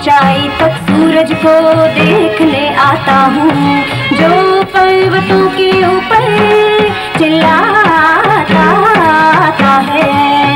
ऊंचाई तक सूरज को देखने आता हूँ, जो पर्वतों के ऊपर चिल्लाता आता है।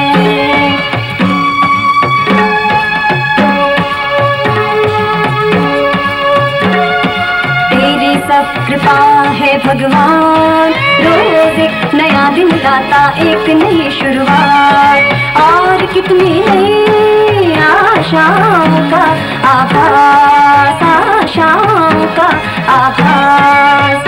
तेरी सब कृपा है भगवान, रोज एक नया दिन लाता एक नई शुरुआत, और कितनी नई आशाओं का आभास, आशाओं का आभास।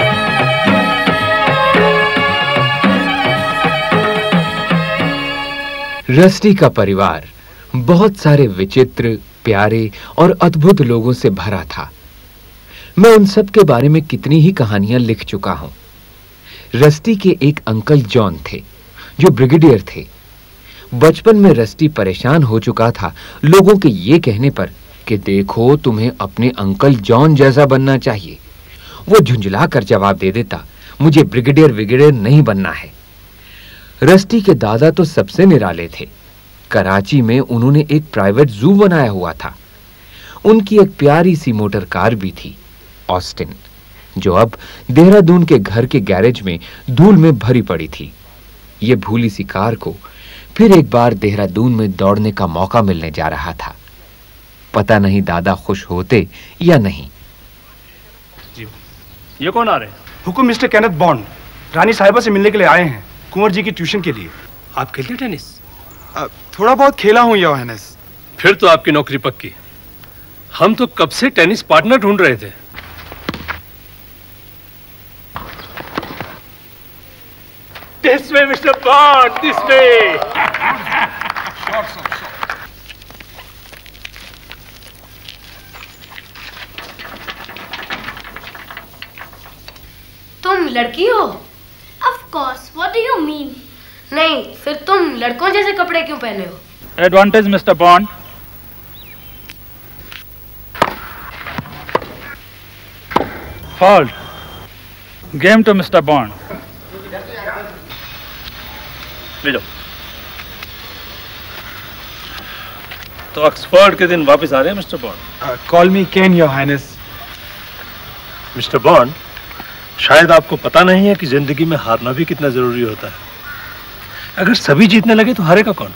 रस्टी का परिवार बहुत सारे विचित्र, प्यारे और अद्भुत लोगों से भरा था। मैं उन सब के बारे में कितनी ही कहानियां लिख चुका हूं। रस्टी के एक अंकल जॉन थे जो ब्रिगेडियर थे। बचपन में रस्टी परेशान हो चुका था लोगों के ये कहने पर कि देखो तुम्हें अपने अंकल जॉन जैसा बनना चाहिए। वो झुंझला कर जवाब दे देता, मुझे ब्रिगेडियर नहीं बनना है। रस्टी के दादा तो सबसे निराले थे। कराची में उन्होंने एक प्राइवेट जू बनाया हुआ था। उनकी एक प्यारी सी मोटर कार भी थी, ऑस्टिन, जो अब देहरादून के घर के गैरेज में धूल में भरी पड़ी थी। ये भूली सी कार को फिर एक बार देहरादून में दौड़ने का मौका मिलने जा रहा था। पता नहीं दादा खुश होते या नहीं। जी, ये कौन आ रहे हैं? हुकुम मिस्टर केनेथ बॉन्ड, रानी साहिबा से मिलने के लिए आए हैं, कुंवर जी की ट्यूशन के लिए। आप खेलते टेनिस? थोड़ा बहुत खेला हूं योर हाइनेस। फिर तो आपकी नौकरी पक्की। हम तो कब से टेनिस पार्टनर ढूंढ रहे थे। This way, Mr. Bond, this way. तुम लड़की हो? Of course. What do you mean? नहीं, फिर तुम लड़कों जैसे कपड़े क्यों पहने हो? Advantage, Mr. Bond. Fault. Game to Mr. Bond. ले जाओ। तो ऑक्सफोर्ड के दिन वापस आ रहे हैं mister Bond? Call me Ken your highness. Mister Bond, शायद आपको पता नहीं है कि जिंदगी में हारना भी कितना जरूरी होता है। अगर सभी जीतने लगे तो हारेगा कौन?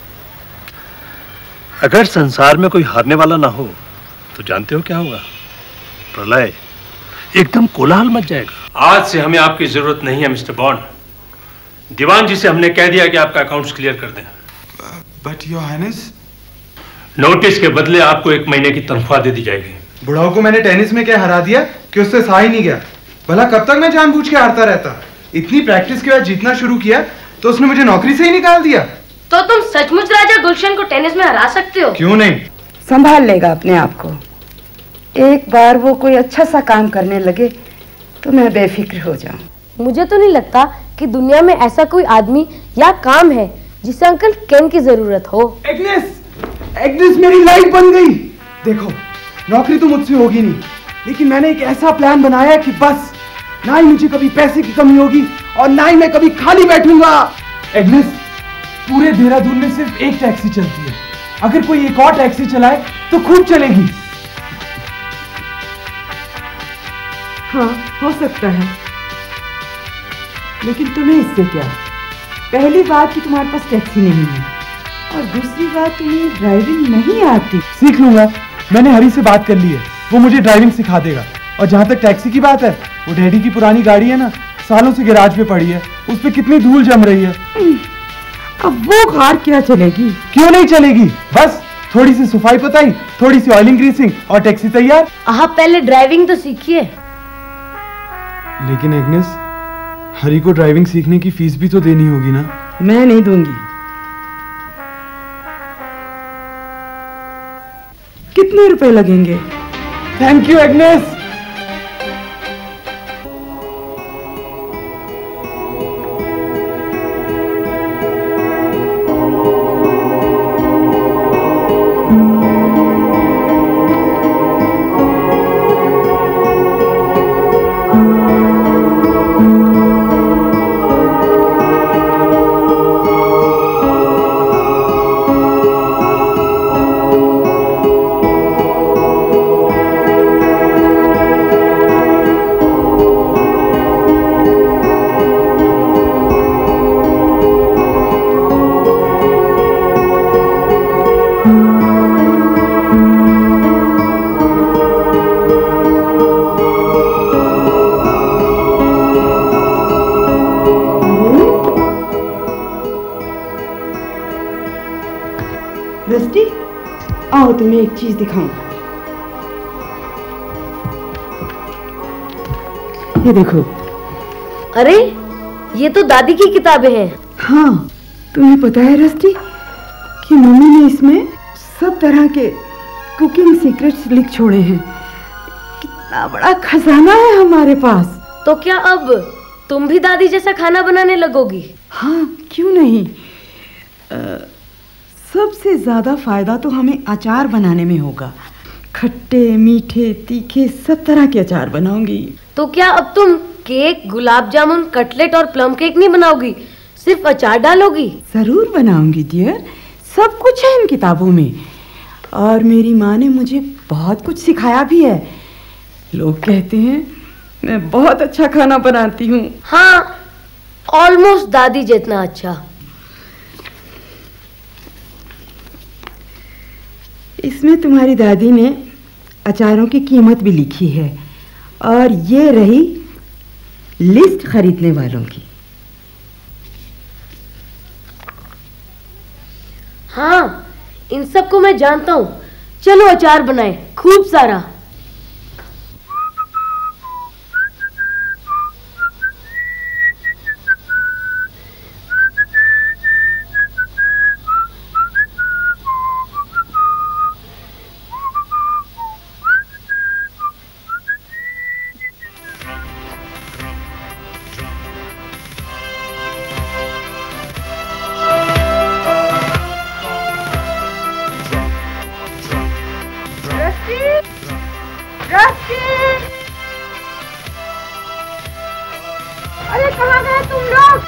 अगर संसार में कोई हारने वाला ना हो तो जानते हो क्या होगा? प्रलय, एकदम कोलाहल मच जाएगा। आज से हमें आपकी जरूरत नहीं है मिस्टर बॉन्ड। दीवान जी से हमने कह दिया कि आपका अकाउंट्स क्लियर कर दें। बट योर हाइनेस, नोटिस के बदले आपको 1 महीने की तनख्वाह दे दी जाएगी। बुढ़ाओ को मैंने टेनिस में क्या हरा दिया कि उससे सहा ही नहीं गया। भला कब तक मैं जानबूझ के हारता रहता? इतनी प्रैक्टिस के बाद जीतना शुरू किया तो उसने मुझे नौकरी से ही निकाल दिया। तो तुम सचमुच राजा गुलशन को टेनिस में हरा सकते हो? क्यों नहीं? संभाल लेगा अपने आप को। एक बार वो कोई अच्छा सा काम करने लगे तो मैं बेफिक्र हो जाऊं। मुझे तो नहीं लगता कि दुनिया में ऐसा कोई आदमी या काम है जिसे अंकल केन की जरूरत हो। एग्नेस, एग्नेस मेरी लाइफ बन गई। देखो, नौकरी तो मुझसे होगी नहीं, लेकिन मैंने एक ऐसा प्लान बनाया कि बस ना ही मुझे कभी पैसे की कमी होगी और ना ही मैं कभी खाली बैठूंगा। एग्नेस, पूरे देहरादून में सिर्फ एक टैक्सी चलती है। अगर कोई एक और टैक्सी चलाए तो खूब चलेगी। हाँ, हो सकता है, लेकिन तुम्हें इससे क्या? पहली बात कि तुम्हारे पास टैक्सी नहीं है, और दूसरी बात तुम्हें ड्राइविंग नहीं आती। सीख लूंगा, मैंने हरी से बात कर ली है, वो मुझे ड्राइविंग सिखा देगा। और जहाँ तक टैक्सी की बात है, वो डैडी की पुरानी गाड़ी है ना, सालों से गैराज में पड़ी है, उस पर कितनी धूल जम रही है। अब वो कार क्या चलेगी? क्यों नहीं चलेगी? बस थोड़ी सी सफाई पुताई, थोड़ी सी ऑयलिंग ग्रीसिंग और टैक्सी तैयार। आप पहले ड्राइविंग तो सीखिए। लेकिन एग्नेस, हरी को ड्राइविंग सीखने की फीस भी तो देनी होगी ना? मैं नहीं दूंगी। कितने रुपए लगेंगे? Thank you Agnes. आओ तुम्हें एक चीज दिखाऊं। ये देखो। अरे ये तो दादी की किताबें हैं। हाँ, तुम्हें पता है रस्टी कि मम्मी ने इसमें सब तरह के कुकिंग सीक्रेट्स लिख छोड़े हैं। कितना बड़ा खजाना है हमारे पास। तो क्या अब तुम भी दादी जैसा खाना बनाने लगोगी? हाँ, क्यों नहीं। सबसे ज्यादा फायदा तो हमें अचार बनाने में होगा। खट्टे, मीठे, तीखे सब तरह के अचार बनाऊंगी। तो क्या अब तुम केक, गुलाब जामुन, कटलेट और प्लम केक नहीं बनाओगी, सिर्फ अचार डालोगी? जरूर बनाऊंगी डियर, सब कुछ है इन किताबों में। और मेरी माँ ने मुझे बहुत कुछ सिखाया भी है। लोग कहते हैं मैं बहुत अच्छा खाना बनाती हूँ। हाँ, ऑलमोस्ट दादी जितना अच्छा। इसमें तुम्हारी दादी ने अचारों की कीमत भी लिखी है और ये रही लिस्ट खरीदने वालों की। हाँ, इन सबको मैं जानता हूँ। चलो अचार बनाए, खूब सारा। अरे कहाँ गए तुम लोग?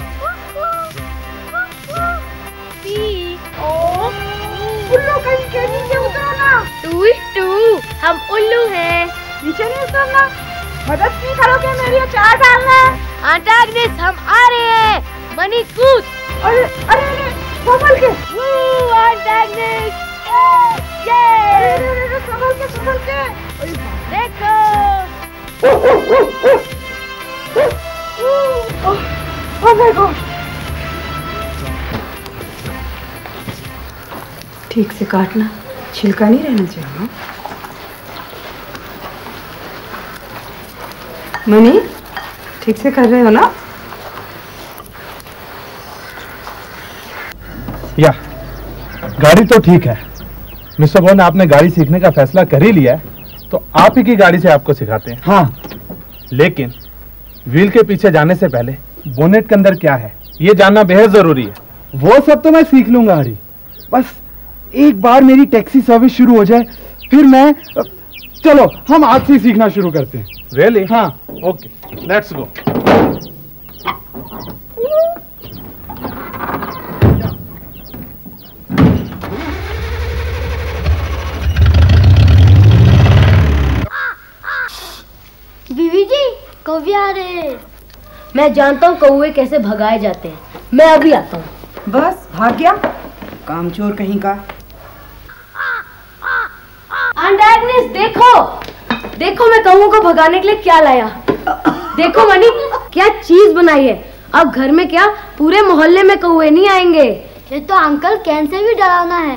उल्लू कहीं के नीचे उतरो ना। टू हम उल्लू हैं। नीचे नहीं उतरना। मदद नहीं करोगे मेरी अचार डालना? एंटागनिस्ट हम आ रहे हैं। मनी कूद। अरे अरे अरे संभल के। एंटागनिस्ट संभल के। देखो। Oh my God! ठीक से काटना, छिलका नहीं रहना चाहिए। मनी, ठीक से कर रहे हो ना? या गाड़ी तो ठीक है मिस्टर बॉन्ड, आपने गाड़ी सीखने का फैसला कर ही लिया है तो आप ही की गाड़ी से आपको सिखाते हैं। हाँ, लेकिन व्हील के पीछे जाने से पहले बोनेट के अंदर क्या है ये जानना बेहद जरूरी है। वो सब तो मैं सीख लूंगा हरी, बस एक बार मेरी टैक्सी सर्विस शुरू हो जाए फिर मैं चलो हम आज से सीखना शुरू करते हैं। रियली? हाँ, ओके, लेट्स गो। बीवी जी, कौवे आ रहे हैं। मैं जानता हूँ कौवे कैसे भगाए जाते हैं। मैं अभी आता हूँ। बस भाग गया, कामचोर कहीं का। एंटागनिस्ट देखो, देखो मैं कौवों को भगाने के लिए क्या लाया। देखो मनी, क्या चीज बनाई है। अब घर में क्या पूरे मोहल्ले में कौवे नहीं आएंगे। ये तो अंकल कैन से भी डरावना है।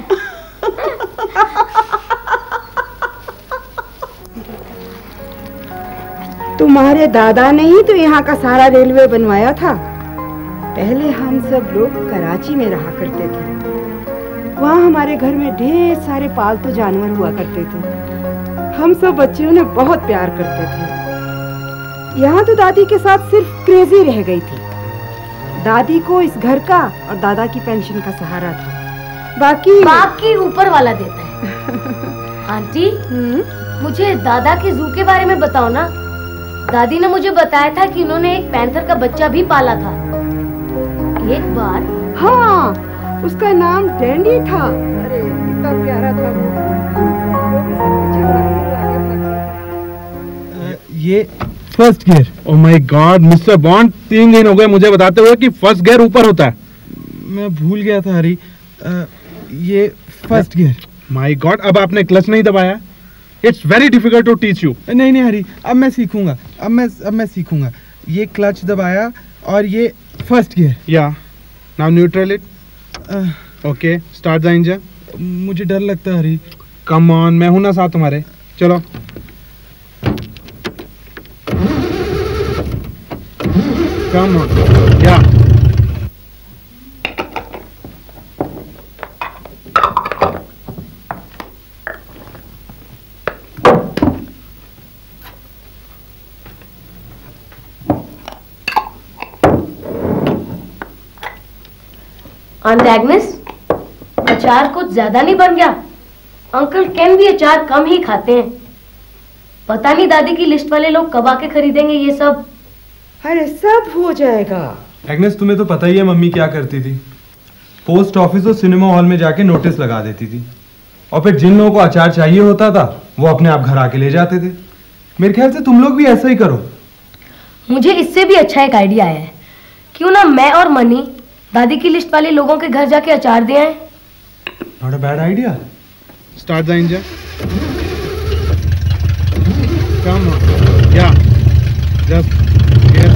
तुम्हारे दादा ने ही तो यहाँ का सारा रेलवे बनवाया था। पहले हम सब लोग कराची में रहा करते थे। वहाँ हमारे घर में ढेर सारे पालतू जानवर हुआ करते थे। हम सब बच्चों ने बहुत प्यार करते थे। यहाँ तो दादी के साथ सिर्फ क्रेजी रह गई थी। दादी को इस घर का और दादा की पेंशन का सहारा था। बाकी ऊपर वाला देता है। आंटी, मुझे दादा के जू के बारे में बताओ ना। दादी ने मुझे बताया था कि उन्होंने एक पैंथर का बच्चा भी पाला था एक बार। हाँ, उसका नाम डैंडी था। अरे कितना प्यारा था वो। ये first gear. Oh my God mister Bond, 3 दिन हो गए मुझे बताते हुए कि फर्स्ट गियर ऊपर होता है। मैं भूल गया था हरी। ये फर्स्ट गियर। माय गॉड, अब आपने क्लच नहीं दबाया। It's very difficult to teach you. नहीं हरी, अब मैं सीखूंगा। अब मैं सीखूंगा। ये क्लच दबाया और ये फर्स्ट गियर। या now neutral it. Okay, start the engine. मुझे डर लगता है हरी। कम ऑन, मैं हूं ना साथ तुम्हारे, चलो। कम ऑन, क्या? आंट एग्नेस, अचार कुछ ज्यादा नहीं बन गया? अंकल केन भी अचार कम ही खाते हैं। पता नहीं दादी की लिस्ट वाले लोग कब आके खरीदेंगे ये सब। अरे सब हो जाएगा। एग्नेस, तुम्हें तो पता ही है मम्मी क्या करती थी। पोस्ट ऑफिस और सिनेमा हॉल में जाके नोटिस लगा देती थी, और फिर जिन लोगों को अचार चाहिए होता था वो अपने आप घर आके ले जाते थे। मेरे ख्याल से तुम लोग भी ऐसा ही करो। मुझे इससे भी अच्छा एक आइडिया आया है। क्यों ना मैं और मनी दादी की लिस्ट वाले लोगों के घर जाके अचार दे आए। Not a bad idea. Start the engine. Come on. Yeah. Just gear.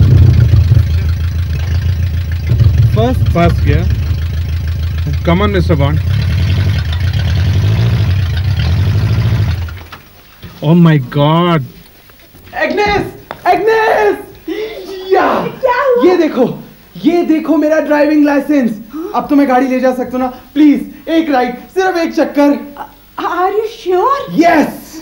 First gear. Come on, Mr. Bond. Oh my God. Agnes! Agnes! Yeah! ये देखो मेरा ड्राइविंग लाइसेंस। अब तो मैं गाड़ी ले जा सकता हूँ ना? प्लीज एक राइड, सिर्फ एक चक्कर। Are you sure? यस।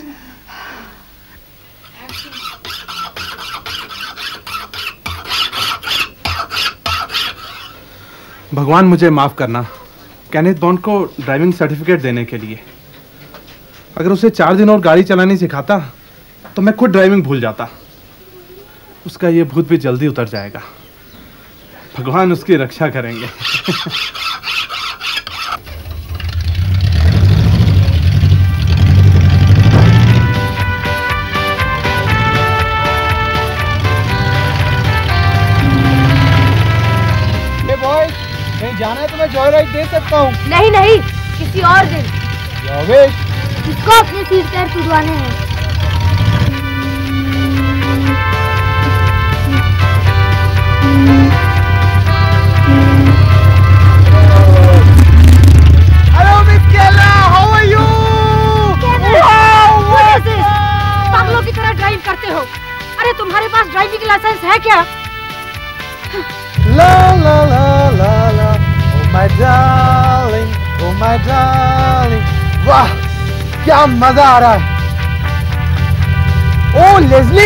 भगवान मुझे माफ करना केनेथ बॉन्ड को ड्राइविंग सर्टिफिकेट देने के लिए। अगर उसे 4 दिन और गाड़ी चलानी सिखाता तो मैं खुद ड्राइविंग भूल जाता। उसका ये भूत भी जल्दी उतर जाएगा। भगवान उसकी रक्षा करेंगे। कहीं जाना है तो मैं जॉय राइड दे सकता हूँ। नहीं, किसी और दिन। इसको अपने सीट पैर तुड़वाने हैं। Hello, Miss Kella, how are you? पागलों की तरह ड्राइव करते हो। अरे तुम्हारे पास ड्राइविंग लाइसेंस है क्या? La la la la la, oh my darling, oh my darling. वाह, क्या मजा आ रहा है। ओ लेस्ली,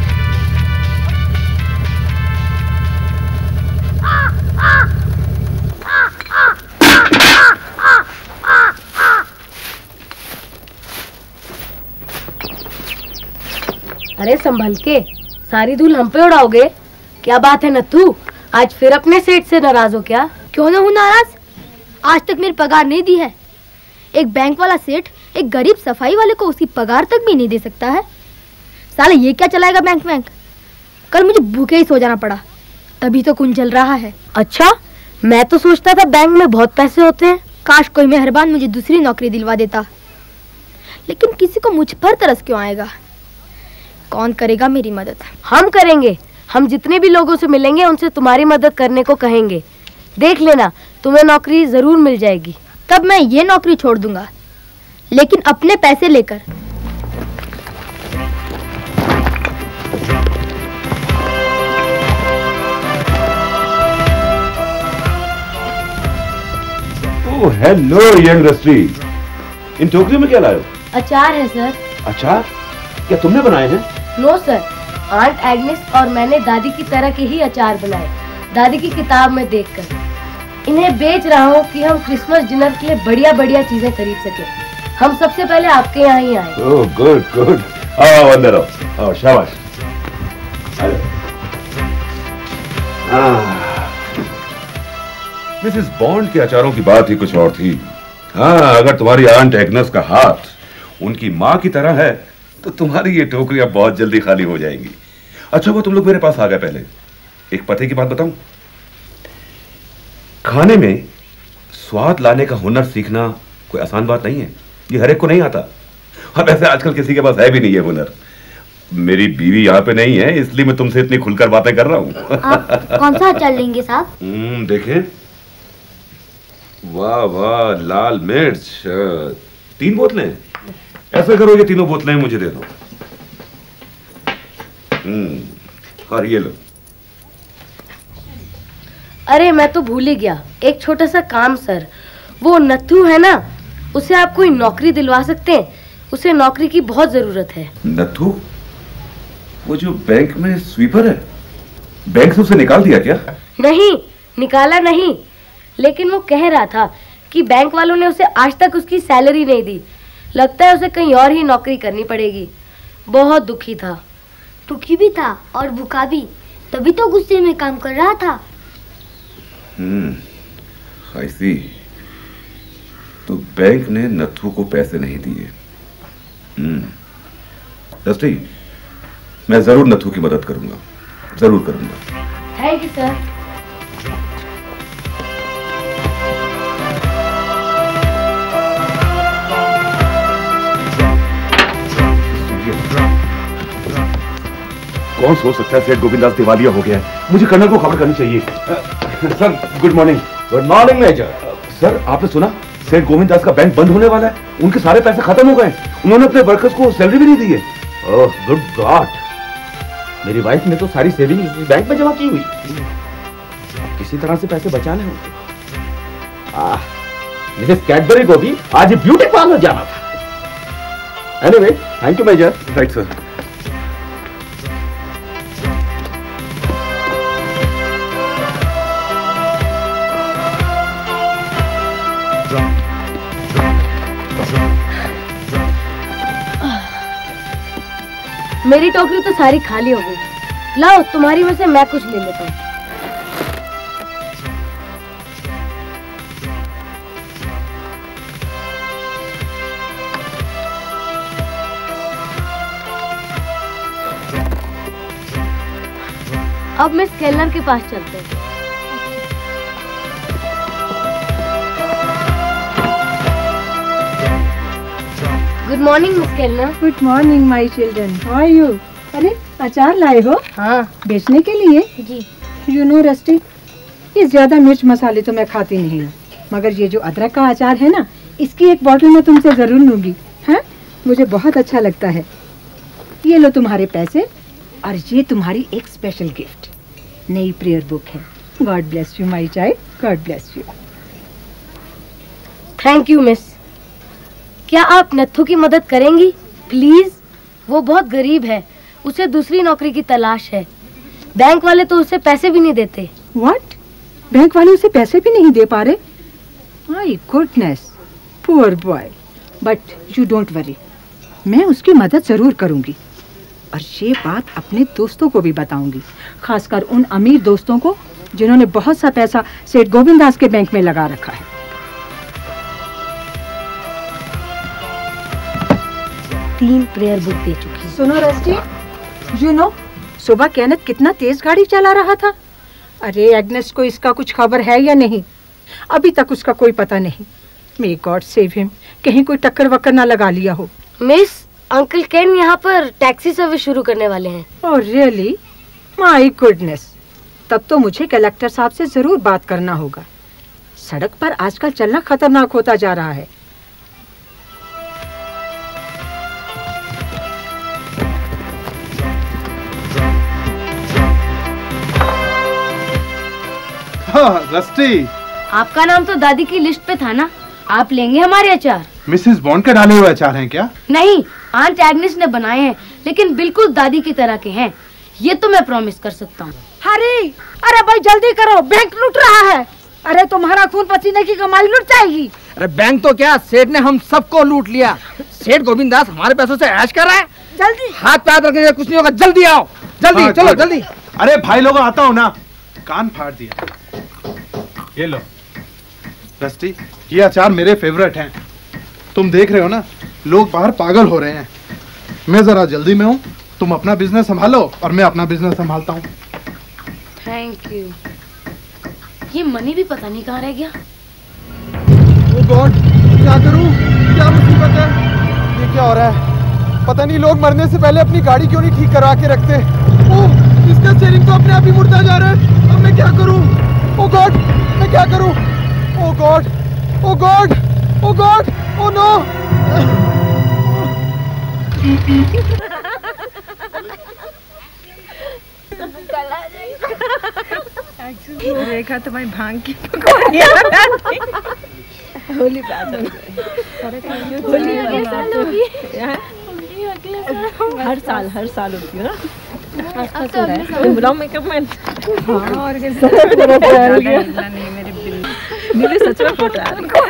अरे संभल के, सारी धूल हम पे उड़ाओगे? क्या बात है नत्थू, आज फिर अपने सेठ से नाराज हो क्या? क्यों ना हूँ नाराज? आज तक मेरी पगार नहीं दी है। एक बैंक वाला सेठ एक गरीब सफाई वाले को उसकी पगार तक भी नहीं दे सकता है। साला ये क्या चलाएगा बैंक। कल मुझे भूखे ही सो जाना पड़ा, तभी तो खून जल रहा है। अच्छा, मैं तो सोचता था बैंक में बहुत पैसे होते हैं। काश कोई मेहरबान मुझे दूसरी नौकरी दिलवा देता, लेकिन किसी को मुझ पर तरस क्यों आएगा? कौन करेगा मेरी मदद? हम करेंगे। हम जितने भी लोगों से मिलेंगे उनसे तुम्हारी मदद करने को कहेंगे। देख लेना, तुम्हें नौकरी जरूर मिल जाएगी। तब मैं ये नौकरी छोड़ दूंगा, लेकिन अपने पैसे लेकर। ओह हेलो यंग रस्टी, इन टोकरियों में क्या लाए हो? अचार है सर। अचार? क्या तुमने बनाए हैं? नो सर, आंट एग्नेस और मैंने दादी की तरह के ही अचार बनाए, दादी की किताब में देखकर। इन्हें बेच रहा हूँ कि हम क्रिसमस डिनर के लिए बढ़िया बढ़िया चीजें खरीद सके। हम सबसे पहले आपके यहाँ ही आए। ओह गुड गुड, आओ अंदर आओ। आओ, शाबाश। मिसेस बॉन्ड के अचारों की बात ही कुछ और थी। हाँ, अगर तुम्हारी आंट एग्नेस का हाथ उनकी माँ की तरह है तो तुम्हारी ये टोकरियां बहुत जल्दी खाली हो जाएंगी। अच्छा वो तुम लोग मेरे पास आ गए। पहले एक पते की बात बताऊं, खाने में स्वाद लाने का हुनर सीखना कोई आसान बात नहीं है। ये हर एक को नहीं आता, और ऐसे आजकल किसी के पास है भी नहीं है हुनर। मेरी बीवी यहाँ पे नहीं है, इसलिए मैं तुमसे इतनी खुलकर बातें कर रहा हूँ। आप कौन सा अचार लेंगे साहब? देखें, वाह वाह, लाल मिर्च 3 बोतलें। ऐसा करो, ये तीनों बोतलें मुझे दे दो। और ये लो। अरे मैं तो भूल ही गया, एक छोटा सा काम सर। वो नथु है ना, उसे आप कोई नौकरी दिलवा सकते हैं? उसे नौकरी की बहुत जरूरत है। नथु? वो जो बैंक में स्वीपर है, बैंक से उसे निकाल दिया क्या? नहीं, निकाला नहीं, लेकिन वो कह रहा था कि बैंक वालों ने उसे आज तक उसकी सैलरी नहीं दी। लगता है उसे कहीं और ही नौकरी करनी पड़ेगी। बहुत दुखी था। दुखी भी था और भूखा भी, तभी तो गुस्से में काम कर रहा था। I see। तो बैंक ने नथु को पैसे नहीं दिए। दस्ती, मैं जरूर नथु की मदद करूंगा, जरूर करूंगा। Thank you sir. कौन सोच सकता है सेठ गोविंदास दिवालिया हो गया है? मुझे कर्नल को खबर करनी चाहिए। Sir good morning. Good morning major. Sir आपने सुना, सेठ गोविंदास का बैंक बंद होने वाला है। उनके सारे पैसे खत्म हो गए। उन्होंने अपने वर्कर्स को सैलरी भी नहीं दी है। ओह गुड गॉड, मेरी वाइफ ने तो सारी सेविंग इस बैंक में जमा की हुई। किसी तरह से पैसे बचाने होंगे। मिसेस कैडबरी को भी आज ब्यूटी पार्लर जाना था। Anyway, thank you major. Right sir. मेरी टोकरी तो सारी खाली हो गई। लाओ, तुम्हारी में से मैं कुछ ले लेता हूँ। अब मिस केलर के पास चलते हैं। Good morning miss Keller. Good morning my children, how are you? अरे अचार लाए हो? हाँ। बेचने के लिए? जी। यू नो रस्टी, ये ज्यादा मिर्च मसाले तो मैं खाती नहीं हूँ, मगर ये जो अदरक का अचार है ना, इसकी एक बॉटल मैं तुमसे जरूर लूंगी। हाँ, मुझे बहुत अच्छा लगता है। ये लो तुम्हारे पैसे, और ये तुम्हारी एक स्पेशल गिफ्ट, नई प्रेयर बुक है। God bless you my child, God bless you. Thank you miss. क्या आप नत्थु की मदद करेंगी प्लीज? वो बहुत गरीब है, उसे दूसरी नौकरी की तलाश है। बैंक वाले तो उसे पैसे भी नहीं देते। व्हाट? बैंक वाले उसे पैसे भी नहीं दे पा रहे? My goodness, poor boy. But you don't worry, मैं उसकी मदद जरूर करूंगी, और ये बात अपने दोस्तों को भी बताऊंगी, खासकर उन अमीर दोस्तों को जिन्होंने बहुत सा पैसा सेठ गोविंदास के बैंक में लगा रखा है। तीन प्रेयर बुक दे चुकी। सुनो रस्टी, यू नो सुबह केनेथ कितना तेज गाड़ी चला रहा था। अरे एग्नेस को इसका कुछ खबर है या नहीं? अभी तक उसका कोई पता नहीं। मे गॉड सेव हिम, कहीं कोई टक्कर वक्कर ना लगा लिया हो। मिस, अंकल केन यहाँ पर टैक्सी सर्विस शुरू करने वाले हैं। Oh really? माय गुडनेस, तब तो मुझे कलेक्टर साहब से जरूर बात करना होगा। सड़क पर आजकल चलना खतरनाक होता जा रहा है। रस्टी, आपका नाम तो दादी की लिस्ट पे था ना, आप लेंगे हमारे अचार? मिसेस बॉन्ड के डाले हुए अचार हैं क्या? नहीं, आंट एग्नेस ने बनाए हैं, लेकिन बिल्कुल दादी की तरह के हैं। ये तो मैं प्रॉमिस कर सकता हूँ। हरी, अरे भाई जल्दी करो, बैंक लूट रहा है। अरे तुम्हारा खून पसीने की कमाई लुट जाएगी। अरे बैंक तो क्या, सेठ ने हम सबको लूट लिया। सेठ गोविंदास हमारे पैसों से ऐश कर रहा है। जल्दी हाथ पैर रखने कुछ नहीं होगा, जल्दी आओ, जल्दी हाँ, चलो जल्दी। अरे भाई लोग आता हूँ ना, कान फाड़ दिया। ये लो रस्टी, ये अचार मेरे फेवरेट हैं। तुम देख रहे हो ना, लोग बाहर पागल हो रहे हैं। मैं जरा जल्दी में हूँ, तुम अपना बिजनेस संभालो और मैं अपना बिजनेस संभालता हूँ। Thank you. ये मनी भी पता नहीं कहाँ रह गया। ओह गॉड, क्या करूँ? क्या मुसीबत है? ये क्या हो रहा है? पता नहीं लोग मरने से पहले अपनी गाड़ी क्यों नहीं ठीक करवा के रखते। ओह, इसका स्टीयरिंग तो अपने आप ही मुड़ता जा रहा है। अब मैं क्या करूँ? ओह गॉड, मैं क्या करूँ? Oh God, Oh God! Oh God! Oh no! देखा तो मैं भांग की होली हर साल होती है ना। बुलाओ मेकअप मैन। हाँ और मेरे सच में फोटो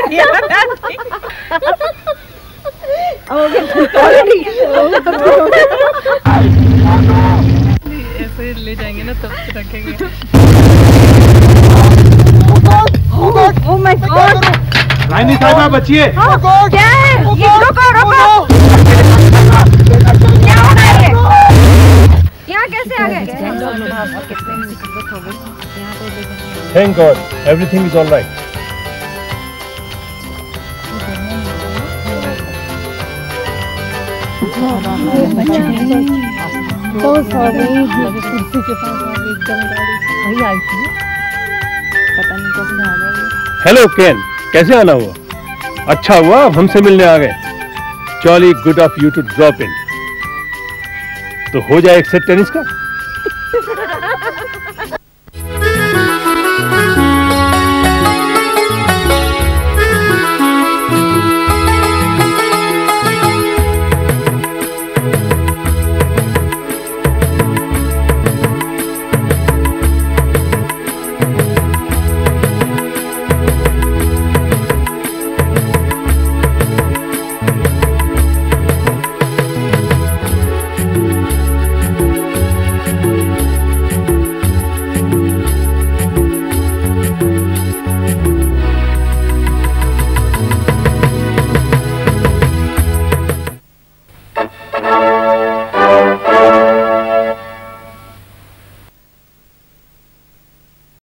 ऐसे ले जाएंगे ना तब से रखेंगे। Oh my God! रानी साहिबा बचिए। क्या है? ये रोको। क्या हो रहा है? यहाँ कैसे आ गए? Thank God, everything is all right. कुर्सी के पास एकदम गाड़ी आई थी, पता नहीं कैसे आ गई। हेलो केन, कैसे आना हुआ? अच्छा हुआ आप हमसे मिलने आ गए। Jolly good of you to drop in. तो हो जाए एक सेट टेनिस का।